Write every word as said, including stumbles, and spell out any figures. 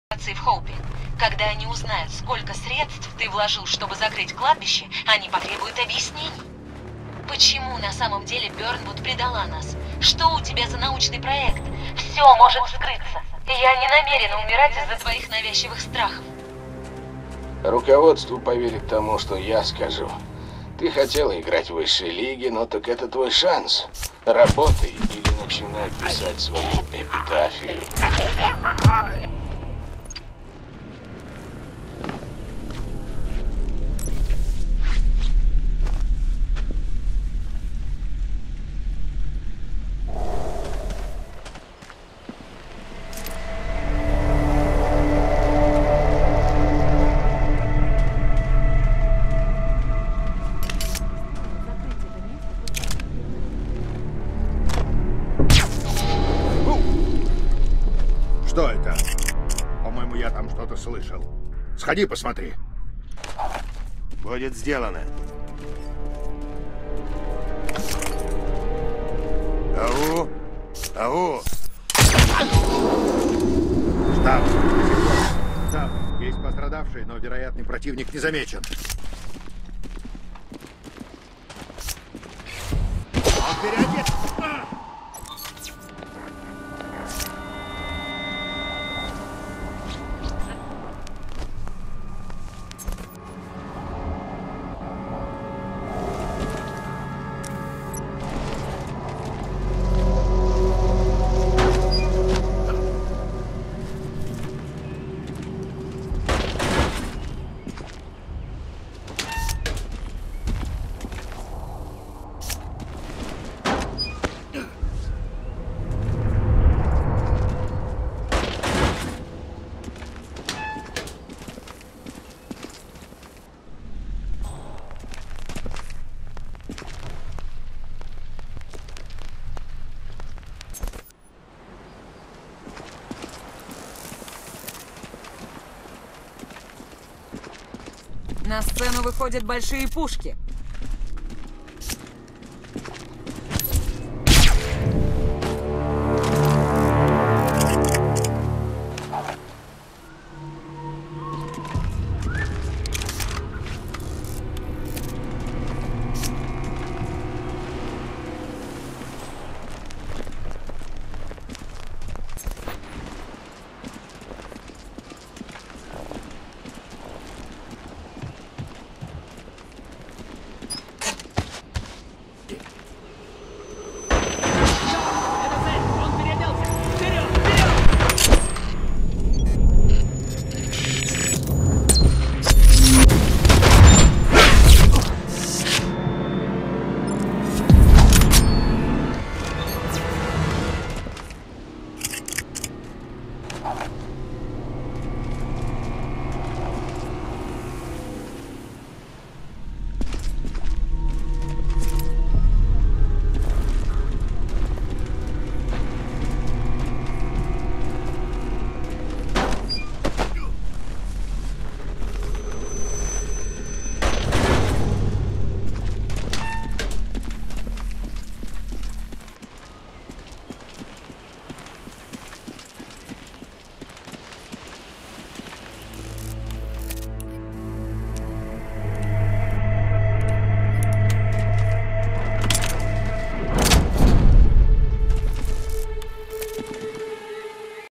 в Хоупе. Когда они узнают, сколько средств ты вложил, чтобы закрыть кладбище, они потребуют объяснений. Почему на самом деле Бёрнвуд предала нас? Что у тебя за научный проект? Все может вскрыться. Я не намерена умирать из-за твоих навязчивых страхов. Руководству поверит тому, что я скажу. Ты хотела играть в высшей лиге, но так это твой шанс. Работай или начинай писать свою эпитафию. Что это? По-моему, я там что-то слышал. Сходи, посмотри. Будет сделано. Ау! Ау! Штаб. Штаб. Есть пострадавшие, но вероятный противник не замечен. Он переодет. На сцену выходят большие пушки.